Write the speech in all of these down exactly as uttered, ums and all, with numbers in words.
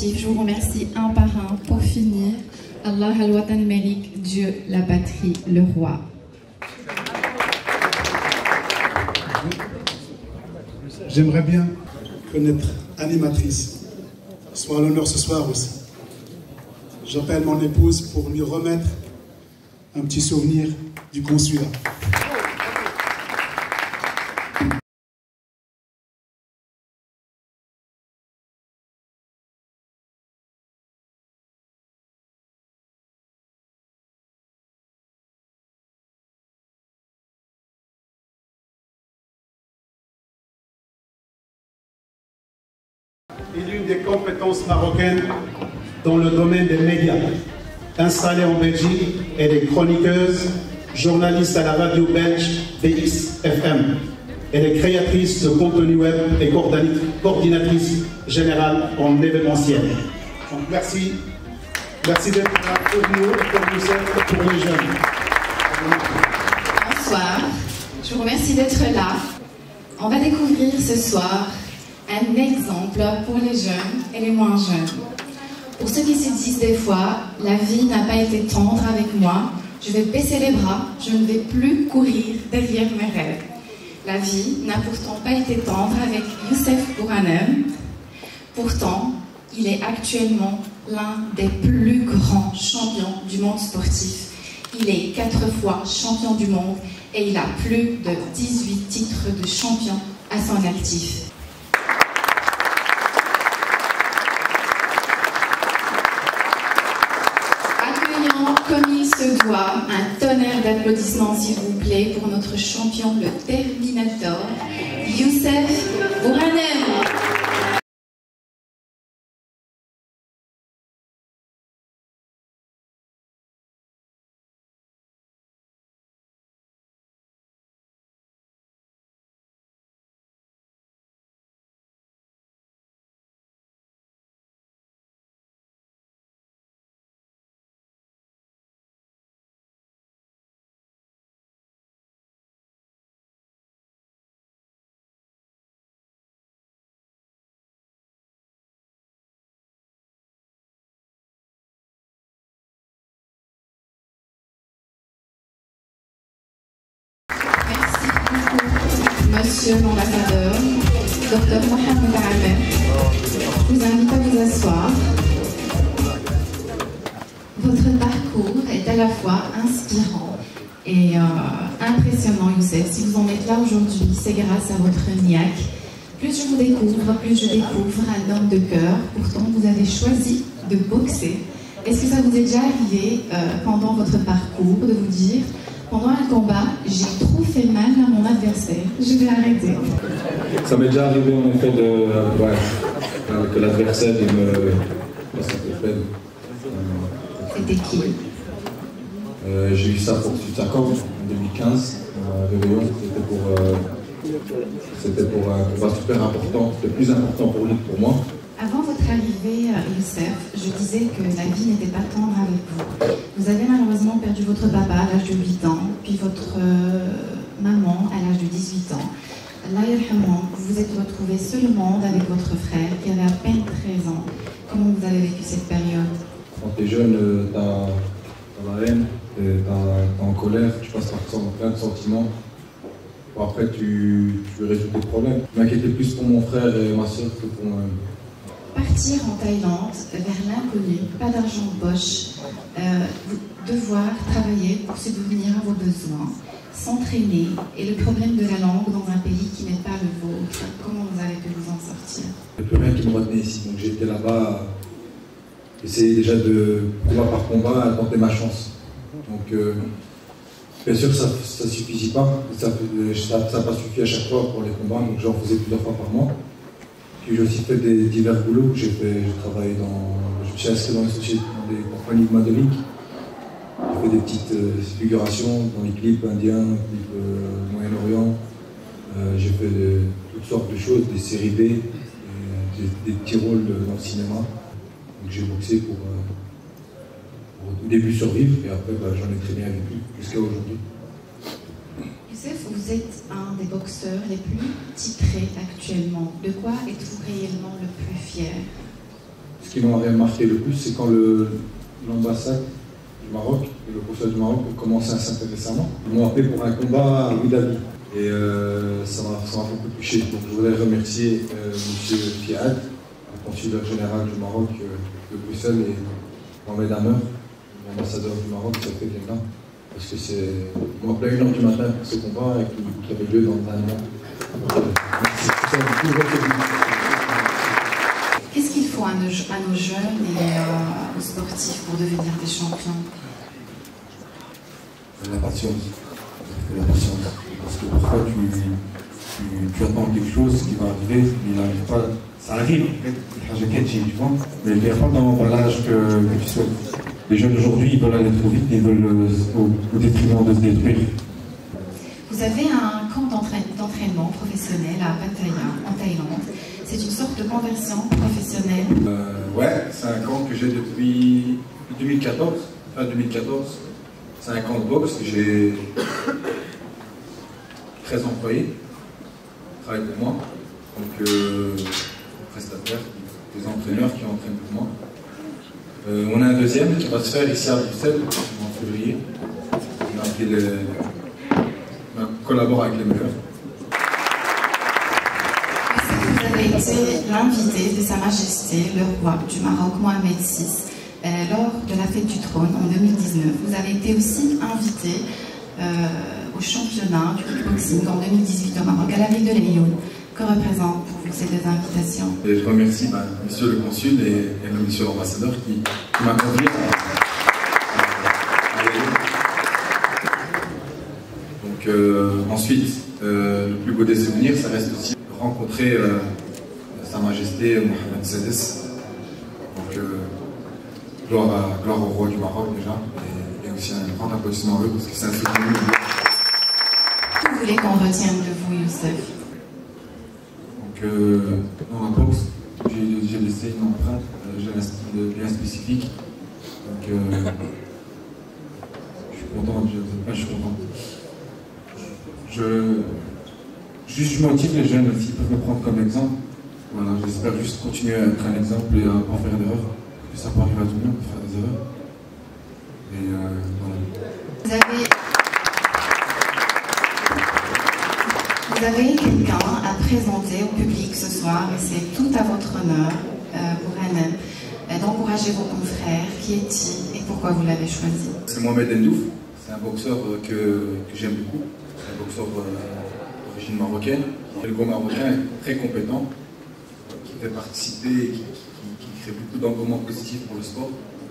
sportifs. Je vous remercie un par un. Pour finir, Allah al-Watan Malik, Dieu, la patrie, le roi. J'aimerais bien que notre animatrice soit à l'honneur ce soir aussi. J'appelle mon épouse pour lui remettre un petit souvenir du consulat. Et l'une des compétences marocaines dans le domaine des médias. Installée en Belgique, elle est chroniqueuse, journaliste à la radio belge B X F M. Elle est créatrice de contenu web et coordinatrice générale en événementiel. Donc merci, merci d'être là pour nous et pour nous aider pour les jeunes. Bonsoir, je vous remercie d'être là. On va découvrir ce soir un exemple pour les jeunes et les moins jeunes. Pour ceux qui se disent des fois, la vie n'a pas été tendre avec moi, je vais baisser les bras, je ne vais plus courir derrière mes rêves. La vie n'a pourtant pas été tendre avec Youssef Bouranem. Pourtant, il est actuellement l'un des plus grands champions du monde sportif. Il est quatre fois champion du monde et il a plus de dix-huit titres de champion à son actif. Comme il se doit, un tonnerre d'applaudissements s'il vous plaît pour notre champion, le Terminator, Youssef Bouranem. Monsieur l'ambassadeur, docteur Mohamed Ahmed, je vous invite à vous asseoir. Votre parcours est à la fois inspirant et euh, impressionnant, Youssef. Si vous en êtes là aujourd'hui, c'est grâce à votre niaque. Plus je vous découvre, plus je découvre un homme de cœur. Pourtant, vous avez choisi de boxer. Est-ce que ça vous est déjà arrivé euh, pendant votre parcours de vous dire: pendant un combat, j'ai trop fait mal à mon adversaire, je vais arrêter? Ça m'est déjà arrivé en effet de, euh, ouais, euh, que l'adversaire il me... Euh, C'était qui? euh, J'ai eu ça pour Sutsakov en deux mille quinze, euh, Réveillon. C'était pour, euh, c'était pour un combat super important, le plus important pour lui que pour moi. Avant votre arrivée, Youssef, je disais que la vie n'était pas tendre avec vous. Vous avez malheureusement perdu votre papa à l'âge de huit ans, puis votre euh, maman à l'âge de dix-huit ans. Allah yarhamou, vous vous êtes retrouvé seul au monde avec votre frère qui avait à peine treize ans. Comment vous avez vécu cette période? Quand tu es jeune, euh, tu as la haine, tu es en colère, tu passes par plein de sentiments. Bon, après, tu, tu résous tes problèmes. Je m'inquiétais plus pour mon frère et ma soeur que pour moi-même. Partir en Thaïlande, vers l'inconnu, pas d'argent de poche, euh, devoir travailler pour subvenir à vos besoins, s'entraîner, et le problème de la langue dans un pays qui n'est pas le vôtre. Comment vous avez pu vous en sortir? Il n'y a plus rien qui me retenait ici, donc j'étais là-bas, essayer déjà de, combat par combat, tenter ma chance. Donc, euh, bien sûr, ça ne suffisait pas, ça n'a pas suffi à chaque fois pour les combats, donc j'en faisais plusieurs fois par mois. Puis j'ai aussi fait des divers boulots. J'ai travaillé dans. Je me suis inscrit dans les sociétés, dans des compagnies de modeling. J'ai fait des petites euh, figurations dans les clips indiens, les clips euh, Moyen-Orient. Euh, j'ai fait de, toutes sortes de choses, des séries B, des, des, des petits rôles dans le cinéma. Donc j'ai boxé pour, euh, pour au début survivre et après bah, j'en ai très bien vécu jusqu'à aujourd'hui. Youssef, vous êtes un des boxeurs les plus titrés actuellement. De quoi êtes-vous réellement le plus fier? ce qui m'a marqué le plus, c'est quand l'ambassade du Maroc et le consulat du Maroc ont commencé à s'intéresser à moi. Ils m'ont appelé pour un combat à Abu Dhabi. Et euh, ça m'a beaucoup touché. Donc je voudrais remercier euh, M. Fiad, le consul général du Maroc euh, de Bruxelles, et Mohamed Amer, l'ambassadeur du Maroc, qui s'appelle là, parce que c'est. Ils m'ont appelé à une heure du matin pour ce combat et qui, qui avait lieu dans un an. Qu'est-ce qu'il faut à nos, à nos jeunes et euh, aux sportifs pour devenir des champions? La patience. La patience. Parce que parfois tu, tu, tu attends quelque chose qui va arriver, mais il n'arrive pas. Ça arrive, tu vois, mais il n'y a pas dans l'emballage que, que tu souhaites. Les jeunes aujourd'hui, ils veulent aller trop vite, ils veulent au, au détriment de se détruire. Vous avez un camp d'entraînement professionnel à Pattaya, en Thaïlande. C'est une sorte de conversion professionnelle. Euh, ouais, c'est un camp que j'ai depuis deux mille quatorze, fin deux mille quatorze. C'est un camp de boxe que j'ai treize employés qui travaillent pour moi. Donc, euh, prestataires, des entraîneurs qui entraînent pour moi. Euh, on a un deuxième qui va se faire ici à Bruxelles en février. On a, fait le, on a collaboré avec les meilleurs. Vous avez été l'invité de Sa Majesté, le roi du Maroc, Mohamed six, euh, lors de la fête du trône en deux mille dix-neuf. Vous avez été aussi invité euh, au championnat du kickboxing en deux mille dix-huit au Maroc, à la ville de Lyon. Que représentent pour vous ces deux invitations? Et je remercie bah, monsieur le consul et, et le monsieur l'ambassadeur qui, qui m'a conduit à, à aller. Donc euh, ensuite, euh, le plus beau des souvenirs, ça reste aussi de rencontrer euh, Sa Majesté Mohamed six. Donc euh, gloire, à, gloire au roi du Maroc déjà, et, et aussi un grand applaudissement à eux parce que c'est un souvenir. Que vous voulez qu'on retienne de vous, Youssef? Euh, dans la boxe, j'ai laissé une empreinte, euh, j'ai un style bien spécifique. Donc, euh, je suis content, je, je suis content. Je, juste, je motive les jeunes aussi, ils peuvent me prendre comme exemple. Voilà, j'espère juste continuer à être un exemple et à pas faire d'erreurs. Parce que ça peut arriver à tout le monde de faire des erreurs. Et euh, voilà. Vous avez. Vous avez quelqu'un à présenter au public ce soir et c'est tout à votre honneur euh, pour Hanan euh, d'encourager vos confrères. Qui est-il et pourquoi vous l'avez choisi? C'est Mohamed Ndouf, c'est un boxeur que, que j'aime beaucoup, c'est un boxeur euh, d'origine marocaine. Le gros marocain est très compétent, qui fait participer et qui, qui, qui crée beaucoup d'engouement positif pour le sport.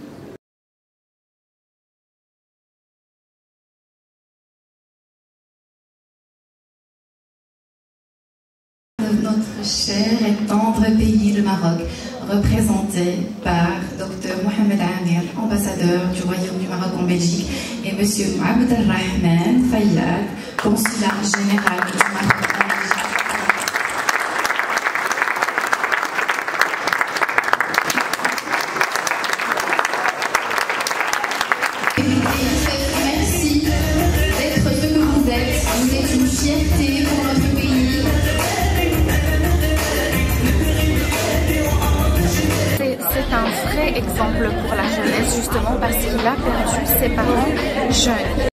Notre cher et tendre pays, le Maroc, représenté par docteur Mohamed Amir, ambassadeur du Royaume du Maroc en Belgique, et M. Abdelrahman Fayyad, consulat général du Maroc en Belgique. Merci d'être ce que vous êtes. Vous êtes une fierté pour notre pays. C'est un vrai exemple pour la jeunesse, justement parce qu'il a perdu ses parents jeunes.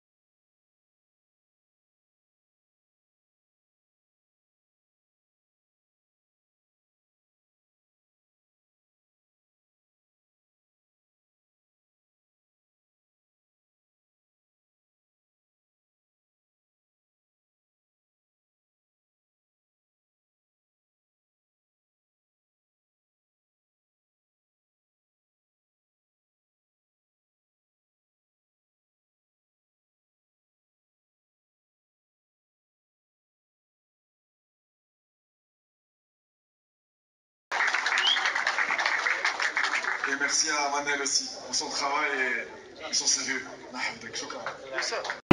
Et merci à Manel aussi pour son travail et son sérieux.